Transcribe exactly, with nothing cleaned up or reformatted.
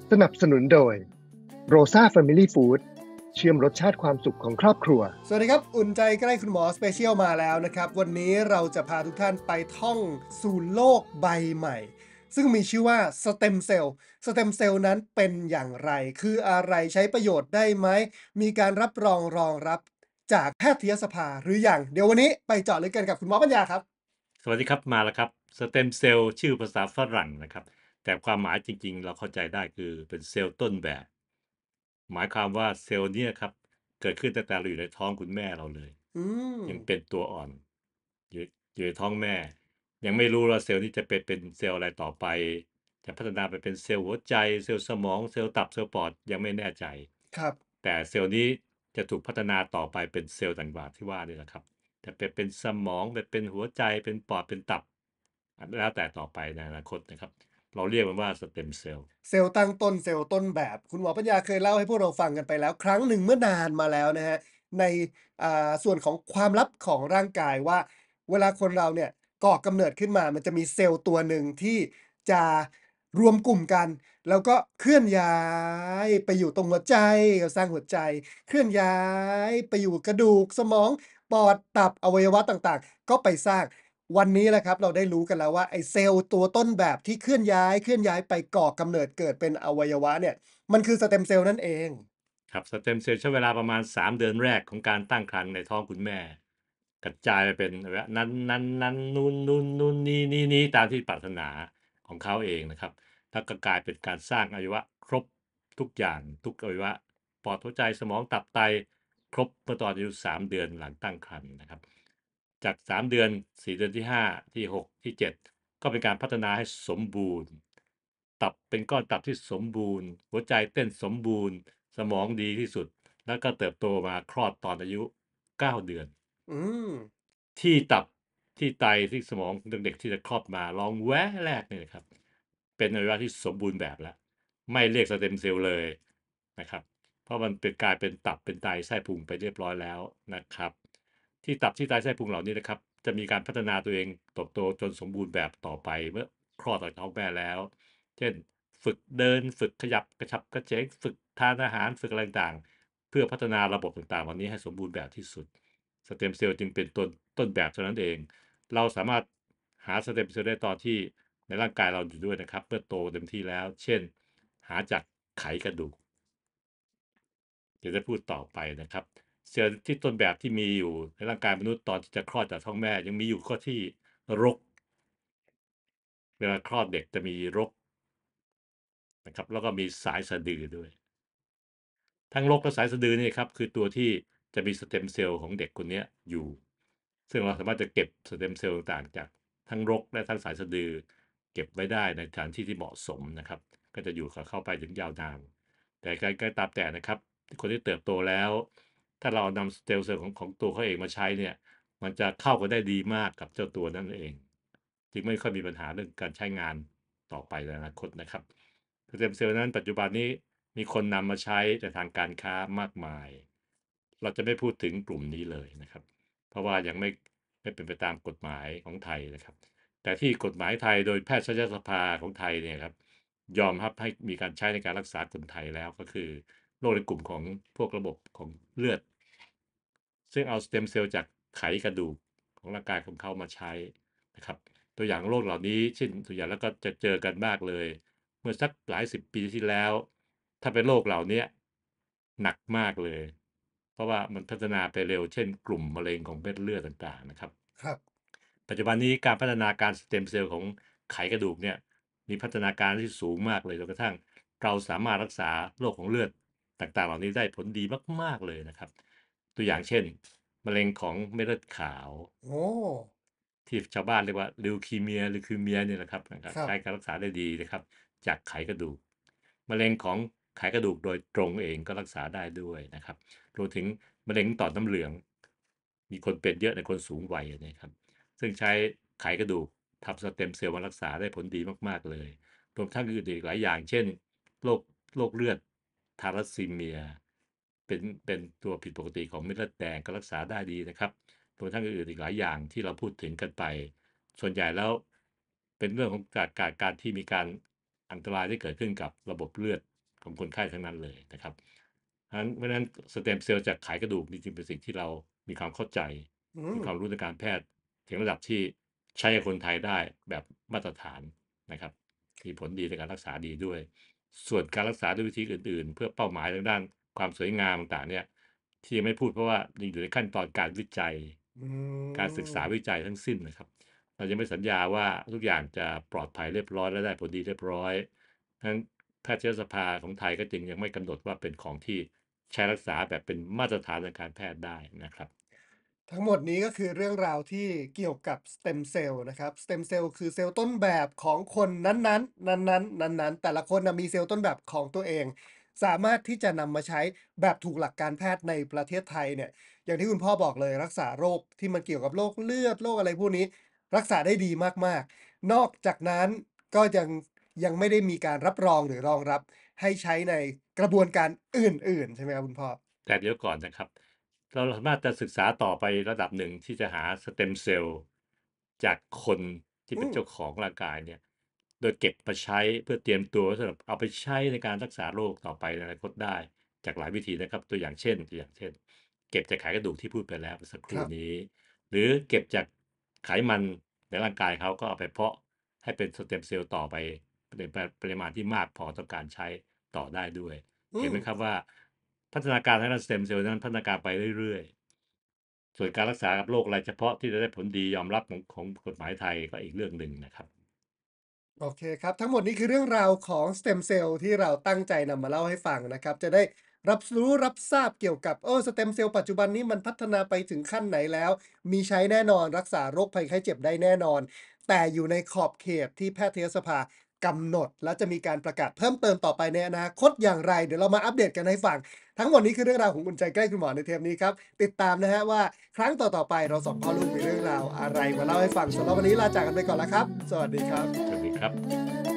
สนับสนุนโดย Rosa Family Food เชื่อมรสชาติความสุขของครอบครัวสวัสดีครับอุ่นใจใกล้คุณหมอสเปเชียลมาแล้วนะครับวันนี้เราจะพาทุกท่านไปท่องสู่โลกใบใหม่ซึ่งมีชื่อว่าสเต็มเซลล์สเต็มเซลล์นั้นเป็นอย่างไรคืออะไรใช้ประโยชน์ได้ไหมมีการรับรองรองรับจากแพทยสภาหรืออย่างเดี๋ยววันนี้ไปเจาะลึกกันกับคุณหมอปัญญาครับสวัสดีครับมาแล้วครับสเต็มเซลล์ชื่อภาษาฝรั่งนะครับแต่ความหมายจริงๆเราเข้าใจได้คือเป็นเซลล์ต้นแบบ หมายความว่าเซลล์เนี่ยครับเกิดขึ้นตั้งแต่เราอยู่ในท้องคุณแม่เราเลยอืมยังเป็นตัวอ่อนอยู่อยู่ในท้องแม่ ยังไม่รู้ว่าเซลล์นี้จะเป็นเป็นเซลล์อะไรต่อไปจะพัฒนาไปเป็นเซลล์หัวใจเซลล์สมองเซลล์ตับเซลล์ปอดยังไม่แน่ใจครับแต่เซลล์นี้จะถูกพัฒนาต่อไปเป็นเซลล์ต่างๆที่ว่านี่แหละครับจะเป็นเป็นสมองเป็นหัวใจเป็นปอดเป็นตับแล้วแต่ต่อไปในอนาคตนะครับเราเรียกมันว่าสเต็มเซลล์เซลล์ตั้งต้นเซลล์ต้นแบบคุณหมอปัญญาเคยเล่าให้พวกเราฟังกันไปแล้วครั้งหนึ่งเมื่อนานมาแล้วนะฮะในอ่าส่วนของความลับของร่างกายว่าเวลาคนเราเนี่ยก่อกำเนิดขึ้นมามันจะมีเซลล์ตัวหนึ่งที่จะรวมกลุ่มกันแล้วก็เคลื่อนย้ายไปอยู่ตรงหัวใจก็สร้างหัวใจเคลื่อนย้ายไปอยู่กระดูกสมองปอดตับอวัยวะต่างๆก็ไปสร้าง วันนี้แหละครับเราได้รู้กันแล้วว่าไอ้เซลล์ตัวต้นแบบที่เคลื่อนย้ายเคลื่อนย้ายไปก่อกำเนิดเกิดเป็นอวัยวะเนี่ยมันคือสเต็มเซลล์นั่นเองครับสเต็มเซลล์ใช้เวลาประมาณสามเดือนแรกของการตั้งครรภ์ในท้องคุณแม่กระจายไปเป็นนั้นนั้นนั้นนู่นนู่นนู่นนี่นี่นี่ตามที่ปรารถนาของเขาเองนะครับแล้วก็กลายเป็นการสร้างอวัยวะครบทุกอย่างทุกอวัยวะปอดหัวใจสมองตับไตครบเมื่อตอนอายุสามเดือนหลังตั้งครรภ์นะครับจากสามเดือนสี่เดือนที่ห้าที่หกที่เจ็ดก็เป็นการพัฒนาให้สมบูรณ์ตับเป็นก้อนตับที่สมบูรณ์หัวใจเต้นสมบูรณ์ สมองดีที่สุดแล้วก็เติบโตมาคลอดตอนอายุเก้าเดือนอืมที่ตับที่ไตที่สมองของเด็กๆที่จะคลอดมาลองแวะแรกเนี่ยนะครับเป็นอวัยวะที่สมบูรณ์แบบแล้วไม่เรียกสเต็มเซลล์เลยนะครับเพราะมันเป็นกลายเป็นตับเป็นไตไส้พุงไปเรียบร้อยแล้วนะครับที่ตับที่ไตไส้พุงเหล่านี้นะครับจะมีการพัฒนาตัวเองเติบโตจนสมบูรณ์แบบต่อไปเมื่อคลอดออกจากท้องแม่แล้ว เช่นฝึกเดินฝึกขยับกระฉับกระเฉงฝึกทานอาหารฝึกอะไรต่างๆเพื่อพัฒนาระบบต่างๆวันนี้ให้สมบูรณ์แบบที่สุดสเต็มเซลล์จึงเป็นต้นต้นแบบเท่านั้นเองเราสามารถหาสเต็มเซลล์ได้ตอนที่ในร่างกายเราอยู่ด้วยนะครับเมื่อโตเต็มที่แล้วเช่นหาจากไขกระดูกเดี๋ยวจะพูดต่อไปนะครับเซลล์ที่ต้นแบบที่มีอยู่ในร่างกายมนุษย์ตอนที่จะคลอดจากท้องแม่ยังมีอยู่ข้อที่รกเวลาคลอดเด็กจะมีรกนะครับแล้วก็มีสายสะดือด้วย ทั้งรกและสายสะดือนี่ครับคือตัวที่จะมีสเต็มเซลล์ของเด็กคนนี้อยู่ซึ่งเราสามารถจะเก็บสเต็มเซลล์ต่างๆจากทั้งรกและทั้งสายสะดือเก็บไว้ได้ในสถานที่ที่เหมาะสมนะครับก็จะอยู่กับเข้าไปถึงยาวนานแต่การก็ตามแต่นะครับคนที่เติบโตแล้วถ้าเรานำสเต็มเซลล์ของของตัวเขาเองมาใช้เนี่ยมันจะเข้ากันได้ดีมากกับเจ้าตัวนั่นเองจึงไม่ค่อยมีปัญหาเรื่องการใช้งานต่อไปในอนาคตนะครับสเต็มเซลล์นั้นปัจจุบันนี้ มีคนนำมาใช้ในทางการค้ามากมาย เราจะไม่พูดถึงกลุ่มนี้เลยนะครับ เพราะว่ายังไม่ไม่เป็นไปตามกฎหมายของไทยนะครับ แต่ที่กฎหมายไทยโดยแพทยสภาของไทยเนี่ยครับยอมรับให้มีการใช้ในการรักษาคนไทยแล้วก็คือโรคในกลุ่มของพวกระบบของเลือด ซึ่งเอาสเต็มเซลล์จากไขกระดูกของร่างกายของเขามาใช้นะครับตัวอย่างโรคเหล่านี้เช่นตัวอย่างแล้วก็จะเจอกันมากเลยเมื่อสักหลายสิบปีที่แล้วถ้าเป็นโรคเหล่านี้หนักมากเลยเพราะว่ามันพัฒนาไปเร็วเช่นกลุ่มมะเร็งของเม็ดเลือดต่างๆนะครับครับปัจจุบันนี้การพัฒนาการสเต็มเซลล์ของไขกระดูกเนี่ยมีพัฒนาการที่สูงมากเลยจนกระทั่งเราสามารถรักษาโรคของเลือดต่างๆเหล่านี้ได้ผลดีมากๆเลยนะครับตัวอย่างเช่นมะเร็งของเม็ดเลือดขาวโอ้ที่ชาวบ้านเรียกว่าลิวคีเมียลิวคีเมียเนี่ยนะครับครับใช้การรักษาได้ดีนะครับจากไขกระดูกมะเร็งของไขกระดูกโดยตรงเองก็รักษาได้ด้วยนะครับรวมถึงมะเร็งต่อมน้ำเหลืองมีคนเป็นเยอะในคนสูงวัยนะครับ ซึ่งใช้ไขกระดูกทำสเต็มเซลล์มารักษาได้ผลดีมากๆเลยรวมทั้งอื่นอีกหลายอย่างเช่นโรคโรคเลือดทาลัสซีเมียเป็นเป็นตัวผิดปกติของเม็ดเลือดแดงก็รักษาได้ดีนะครับรวมทั้งอื่นอีกหลายอย่างที่เราพูดถึงกันไปส่วนใหญ่แล้วเป็นเรื่องของการการการที่มีการอันตรายที่เกิดขึ้นกับระบบเลือดของคนไข้ทั้งนั้นเลยนะครับเพราะฉะนั้นเพราะฉะนั้นสเต็มเซลล์จากไขกระดูกจริงๆเป็นสิ่งที่เรามีความเข้าใจอืมีมความรู้ในการแพทย์ถึงระดับที่ใช้กับคนไทยได้แบบมาตรฐานนะครับมีผลดีในการรักษาดีด้วย ส่วนการรักษาด้วยวิธีอื่นๆ เพื่อเป้าหมายทางด้านความสวยงามต่างๆเนี่ยที่ยังไม่พูดเพราะว่ายังอยู่ในขั้นตอนการวิจัยอืการศึกษาม วิจัยทั้งสิ้นนะครับ เรายังไม่สัญญาว่าทุกอย่างจะปลอดภัยเรียบร้อยและได้ผลดีเรียบร้อยฉะนั้นแพทยสภาของไทยก็จึงยังไม่กำหนดว่าเป็นของที่ใช้รักษาแบบเป็นมาตรฐานทางการแพทย์ได้นะครับทั้งหมดนี้ก็คือเรื่องราวที่เกี่ยวกับสเต็มเซลล์นะครับสเต็มเซลล์คือเซลล์ต้นแบบของคนนั้นๆนั้นๆนั้นๆแต่ละคนน่ะมีเซลล์ต้นแบบของตัวเอง สามารถที่จะนำมาใช้แบบถูกหลักการแพทย์ในประเทศไทยเนี่ยอย่างที่คุณพ่อบอกเลยรักษาโรคที่มันเกี่ยวกับโรคเลือดโรคอะไรพวกนี้ รักษาได้ดีมากๆ นอกจากนั้นก็ยังยังไม่ได้มีการรับรองหรือรองรับให้ใช้ในกระบวนการอื่นๆใช่ไหมครับคุณพ่อแต่เดี๋ยวก่อนนะครับ เราสามารถจะศึกษาต่อไประดับหนึ่งที่จะหาสเต็มเซลล์จากคนที่อืเป็นมเจ้าของร่างกายเนี่ย โดยเก็บมาใช้เพื่อเตรียมตัวสำหรับเอาไปใช้ในการรักษาโรคต่อไปในอนาคตได้จากหลายวิธีนะครับ ตัวอย่างเช่น ตัวอย่างเช่น เก็บจากไขกระดูกที่พูดไปแล้วเมื่อสักคครู่รับนี้ หรือเก็บจากไขมันในร่างกายเขาก็เอาไปเพาะให้เป็นสเต็มเซลล์ต่อไปในปปริมาณที่มากพอต่อการใช้ต่อได้ด้วยอืเห็นไหมมครับว่าพัฒนาการทางด้านสเต็มเซลล์นั้นพัฒนาการไปเรื่อยๆ ส่วนการรักษากับโรครายเฉพาะที่จะได้ผลดียอมรับของของกฎหมายไทยก็อีกเรื่องหนึ่งนะครับโอเคครับ ทั้งหมดนี้คือเรื่องราวของสเต็มเซลล์ที่เราตั้งใจนำมาเล่าให้ฟังนะครับ จะได้รับรู้รับทราบเกี่ยวกับเออสเต็มเซลล์ปัจจุบันนี้มันพัฒนาไปถึงขั้นไหนแล้ว มีใช้แน่นอนรักษาโรคภัยไข้เจ็บได้แน่นอน แต่อยู่ในขอบเขตที่แพทยสภากำหนด และจะมีการประกาศเพิ่มเติมต่อไปในอนาคตอย่างไร เดี๋ยวเรามาอัปเดตกันให้ฟัง ทั้งหมดนี้คือเรื่องราวของอุ่นใจใกล้คุณหมอในเทปนี้ครับ ติดตามนะฮะว่าครั้งต่อๆไปเราสองพ่อลูกมีเรื่องราวอะไรมาเล่าให้ฟังสำหรับวันนี้ลาจากกันไปก่อนแล้วครับ สวัสดีครับสวัสดีครับ